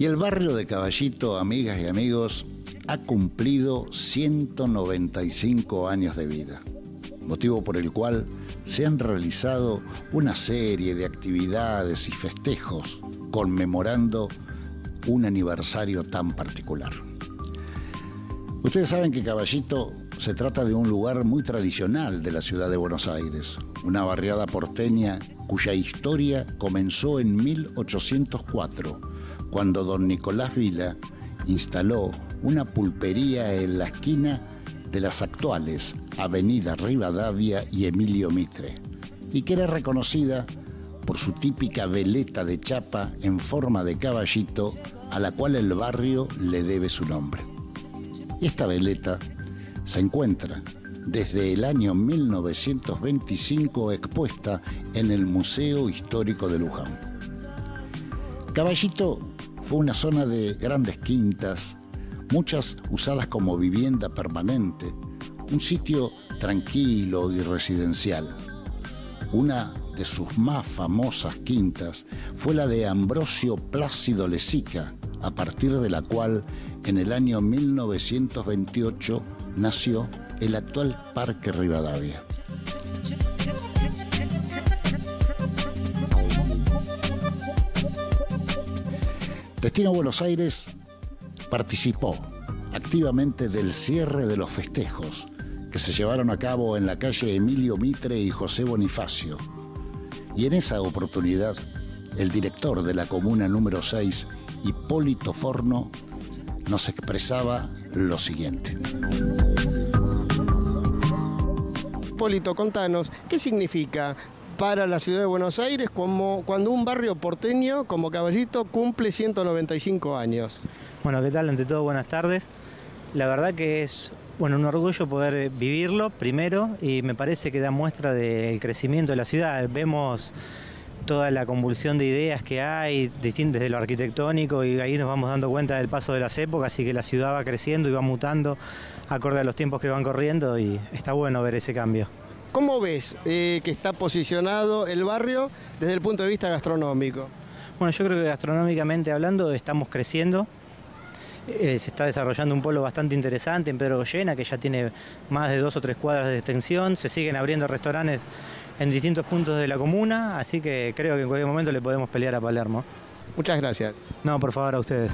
Y el barrio de Caballito, amigas y amigos, ha cumplido 195 años de vida, motivo por el cual se han realizado una serie de actividades y festejos conmemorando un aniversario tan particular. Ustedes saben que Caballito se trata de un lugar muy tradicional de la ciudad de Buenos Aires, una barriada porteña cuya historia comenzó en 1804, cuando don Nicolás Vila instaló una pulpería en la esquina de las actuales Avenida Rivadavia y Emilio Mitre, y que era reconocida por su típica veleta de chapa en forma de caballito, a la cual el barrio le debe su nombre. Esta veleta se encuentra desde el año 1925 expuesta en el Museo Histórico de Luján. Caballito fue una zona de grandes quintas, muchas usadas como vivienda permanente, un sitio tranquilo y residencial. Una de sus más famosas quintas fue la de Ambrosio Plácido Lezica, a partir de la cual en el año 1928 nació el actual Parque Rivadavia. Destino Buenos Aires participó activamente del cierre de los festejos que se llevaron a cabo en la calle Emilio Mitre y José Bonifacio. Y en esa oportunidad, el director de la comuna número 6, Hipólito Forno, nos expresaba lo siguiente. Hipólito, contanos, ¿qué significa para la ciudad de Buenos Aires como cuando un barrio porteño como Caballito cumple 195 años? Bueno, ¿qué tal? Ante todo, buenas tardes. La verdad que es un orgullo poder vivirlo primero, y me parece que da muestra del crecimiento de la ciudad. Vemos toda la convulsión de ideas que hay desde lo arquitectónico, y ahí nos vamos dando cuenta del paso de las épocas y que la ciudad va creciendo y va mutando acorde a los tiempos que van corriendo, y está bueno ver ese cambio. ¿Cómo ves que está posicionado el barrio desde el punto de vista gastronómico? Bueno, yo creo que gastronómicamente hablando estamos creciendo. Se está desarrollando un polo bastante interesante en Pedro Goyena, que ya tiene más de 2 o 3 cuadras de extensión. Se siguen abriendo restaurantes en distintos puntos de la comuna, así que creo que en cualquier momento le podemos pelear a Palermo. Muchas gracias. No, por favor, a ustedes.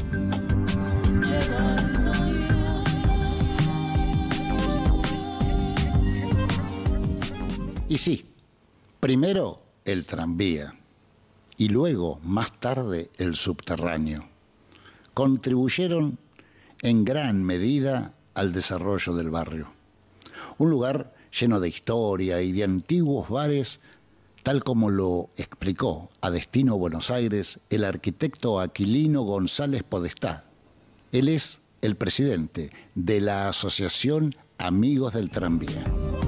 Y sí, primero el tranvía y luego, más tarde, el subterráneo contribuyeron en gran medida al desarrollo del barrio. Un lugar lleno de historia y de antiguos bares, tal como lo explicó a Destino Buenos Aires el arquitecto Aquilino González Podestá. Él es el presidente de la Asociación Amigos del Tranvía.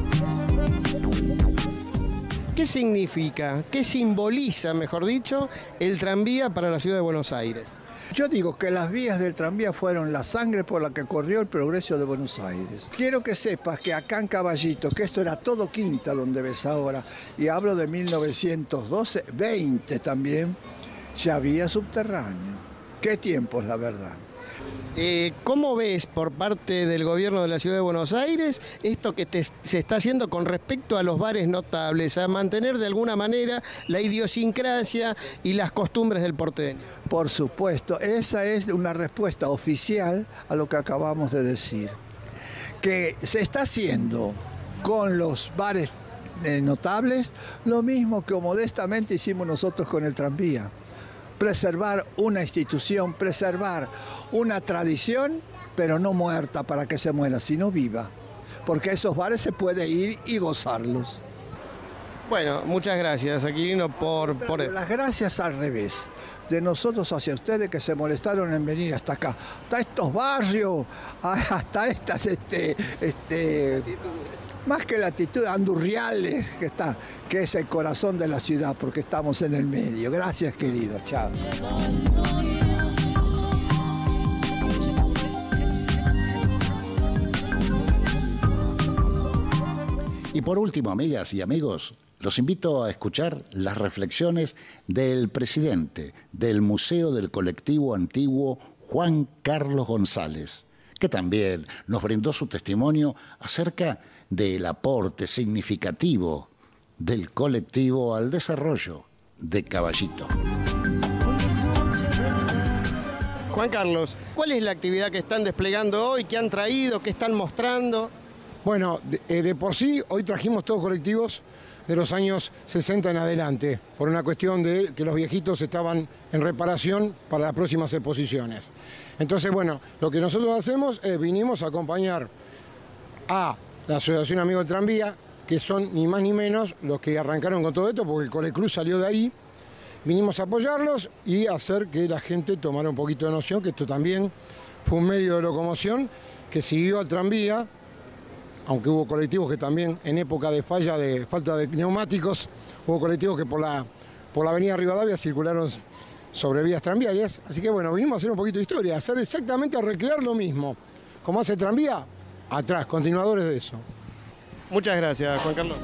¿Qué significa, qué simboliza, mejor dicho, el tranvía para la ciudad de Buenos Aires? Yo digo que las vías del tranvía fueron la sangre por la que corrió el progreso de Buenos Aires. Quiero que sepas que acá en Caballito, que esto era todo quinta donde ves ahora, y hablo de 1912, 20 también, ya había subterráneo. Qué tiempos, la verdad. ¿Cómo ves por parte del gobierno de la ciudad de Buenos Aires esto que se está haciendo con respecto a los bares notables, a mantener de alguna manera la idiosincrasia y las costumbres del porteño? Por supuesto, esa es una respuesta oficial a lo que acabamos de decir. Que se está haciendo con los bares notables lo mismo que modestamente hicimos nosotros con el tranvía. Preservar una institución, preservar una tradición, pero no muerta para que se muera, sino viva. Porque a esos bares se puede ir y gozarlos. Bueno, muchas gracias, Aquilino, por... Las gracias al revés, de nosotros hacia ustedes que se molestaron en venir hasta acá, hasta estos barrios, hasta estas, más que latitud, andurriales, que es el corazón de la ciudad, porque estamos en el medio. Gracias, querido. Chao. Y por último, amigas y amigos, Los invito a escuchar las reflexiones del presidente del Museo del Colectivo Antiguo, Juan Carlos González, que también nos brindó su testimonio acerca del aporte significativo del colectivo al desarrollo de Caballito. Juan Carlos, ¿cuál es la actividad que están desplegando hoy, qué han traído, qué están mostrando? Bueno, de por sí, hoy trajimos todos colectivos de los años 60 en adelante, por una cuestión de que los viejitos estaban en reparación para las próximas exposiciones. Entonces, bueno, lo que nosotros hacemos es vinimos a acompañar a la Asociación Amigos del Tranvía, que son ni más ni menos los que arrancaron con todo esto, porque el Coleclub salió de ahí. Vinimos a apoyarlos y hacer que la gente tomara un poquito de noción que esto también fue un medio de locomoción que siguió al tranvía, aunque hubo colectivos que también en época de falta de neumáticos, hubo colectivos que por la avenida Rivadavia circularon sobre vías tranviarias. Así que bueno, vinimos a hacer un poquito de historia, hacer exactamente, a recrear lo mismo. Como hace el tranvía, atrás, continuadores de eso. Muchas gracias, Juan Carlos.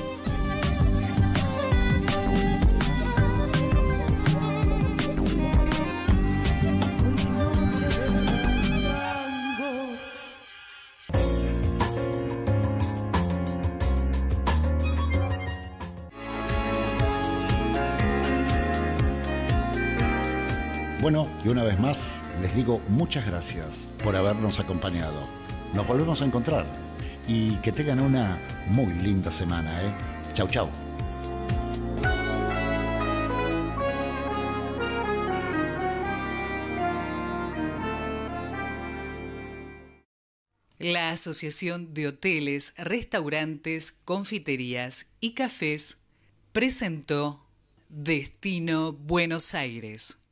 Bueno, y una vez más, les digo muchas gracias por habernos acompañado. Nos volvemos a encontrar y que tengan una muy linda semana, ¿eh? Chau, chau. La Asociación de Hoteles, Restaurantes, Confiterías y Cafés presentó Destino Buenos Aires.